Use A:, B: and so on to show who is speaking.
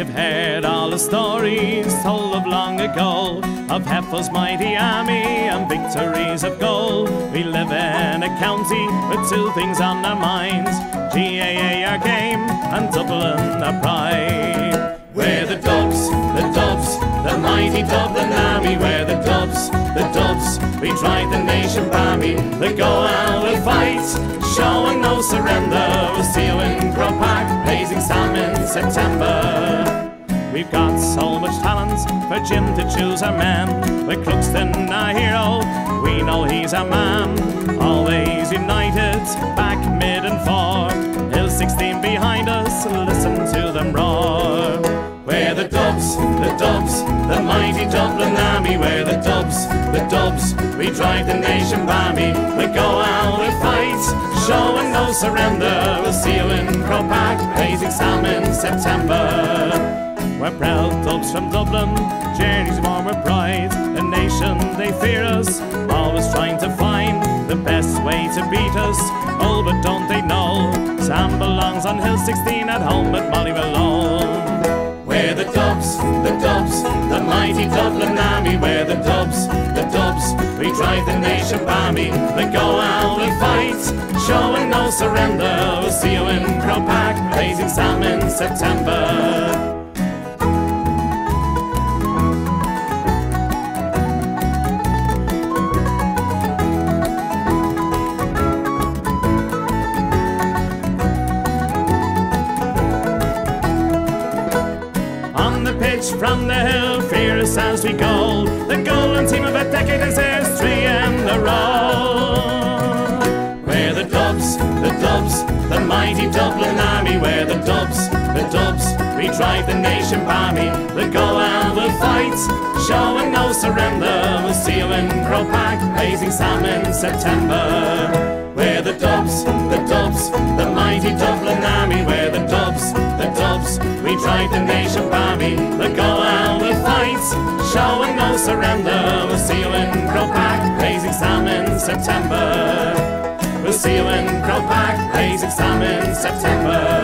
A: You've heard all the stories told of long ago, of Heffel's mighty army and victories of gold. We live in a county with two things on our minds, GAA our game and Dublin our pride. We're the Dubs, the mighty Dublin army. We're the Dubs, we drive the nation balmy. They go out and fight, showing no surrender. We'll see you in Cropac, blazing salmon in September. We've got so much talent for Jim to choose our man. With Cluxton our hero, we know he's our man. Always united, back, mid and fore. Hill 16 behind us, listen to them roar. We're the Dubs, the mighty Dublin army. We're the Dubs, we drive the nation balmy. We go out and fight, showing no surrender. We'll see you in Cropac, blazing salmon in September. We're proud Dubs from Dublin, journeys warm with pride. The nation, they fear us, always trying to find the best way to beat us. Oh, but don't they know, Sam belongs on Hill 16 at home at Molly Malone. We're the Dubs, the mighty Dublin army. We're the Dubs, we drive the nation balmy. We go out and fight, showing no surrender. We'll see you in Cropac, blazing salmon in September. From the hill, fierce as we go, the golden team of a decade is theirs, 3 in a row. We're the Dubs, the mighty Dublin army. We're the Dubs, we drive the nation balmy. We go out, we'll fight, showing no surrender. We'll see you in Cropac, blazing salmon in September. We're the Dubs, the mighty Dublin army. We're the Dubs, we drive the nation balmy. We'll go out, we'll fight, showing no surrender. We'll see you in Cropac, blazing salmon in September. We'll see you in Cropac, blazing salmon in September.